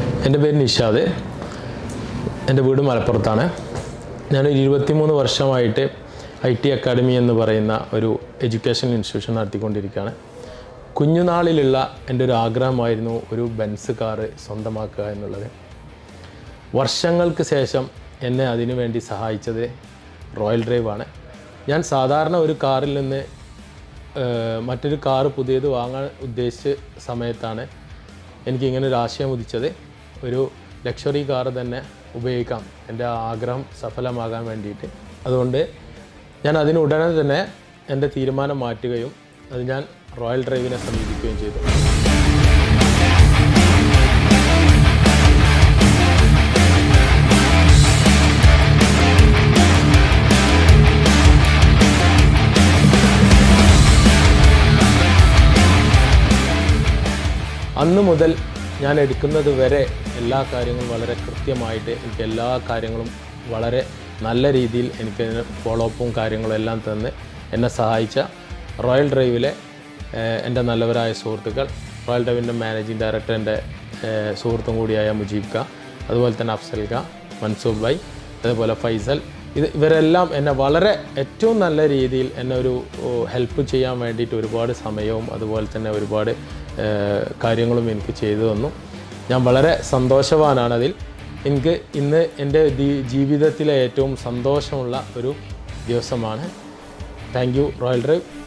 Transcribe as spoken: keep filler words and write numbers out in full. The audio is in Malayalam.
എൻ്റെ പേര് നിഷാദ്. എൻ്റെ വീട് മലപ്പുറത്താണ്. ഞാനൊരു ഇരുപത്തിമൂന്ന് വർഷമായിട്ട് ഐ ടി അക്കാഡമി എന്ന് പറയുന്ന ഒരു എഡ്യൂക്കേഷൻ ഇൻസ്റ്റിറ്റ്യൂഷൻ നടത്തിക്കൊണ്ടിരിക്കുകയാണ്. കുഞ്ഞുനാളിലുള്ള എൻ്റെ ഒരു ആഗ്രഹമായിരുന്നു ഒരു ബെൻസ് കാറ് സ്വന്തമാക്കുക എന്നുള്ളത്. വർഷങ്ങൾക്ക് ശേഷം എന്നെ അതിനു വേണ്ടി സഹായിച്ചത് റോയൽ ഡ്രൈവാണ്. ഞാൻ സാധാരണ ഒരു കാറിൽ നിന്ന് മറ്റൊരു കാറ് പുതിയത് വാങ്ങാൻ ഉദ്ദേശിച്ച സമയത്താണ് എനിക്കിങ്ങനെ ഒരു ആശയം ഉദിച്ചത്. ഒരു ലക്ഷറി കാറ് തന്നെ ഉപയോഗിക്കാം, എൻ്റെ ആഗ്രഹം സഫലമാകാൻ വേണ്ടിയിട്ട്. അതുകൊണ്ട് ഞാൻ അതിന് ഉടനെ തന്നെ എൻ്റെ തീരുമാനം മാറ്റുകയും അത് ഞാൻ റോയൽ ഡ്രൈവിനെ സമീപിക്കുകയും ചെയ്തു. അന്ന് മുതൽ ഞാൻ എടുക്കുന്നത് വരെ എല്ലാ കാര്യങ്ങളും വളരെ കൃത്യമായിട്ട് എനിക്ക് എല്ലാ കാര്യങ്ങളും വളരെ നല്ല രീതിയിൽ എനിക്ക് ഫോളോ അപ്പും കാര്യങ്ങളും എല്ലാം തന്ന് എന്നെ സഹായിച്ച റോയൽ ഡ്രൈവിലെ എൻ്റെ നല്ലവരായ സുഹൃത്തുക്കൾ, റോയൽ ഡ്രൈവിൻ്റെ മാനേജിംഗ് ഡയറക്ടർ എൻ്റെ സുഹൃത്തും കൂടിയായ മുജീബ് ഖാൻ, അതുപോലെ തന്നെ അഫ്സൽ ഖാൻ, മൻസൂബ് ഭായ്, അതേപോലെ ഫൈസൽ, ഇത് ഇവരെല്ലാം എന്നെ വളരെ ഏറ്റവും നല്ല രീതിയിൽ എന്നെ ഒരു ഹെൽപ്പ് ചെയ്യാൻ വേണ്ടിയിട്ട് ഒരുപാട് സമയവും അതുപോലെ തന്നെ ഒരുപാട് കാര്യങ്ങളും എനിക്ക് ചെയ്തു തന്നു. ഞാൻ വളരെ സന്തോഷവാനാണതിൽ. എനിക്ക് ഇന്ന് എൻ്റെ ജീവിതത്തിലെ ഏറ്റവും സന്തോഷമുള്ള ഒരു ദിവസമാണ്. Thank you royal drive.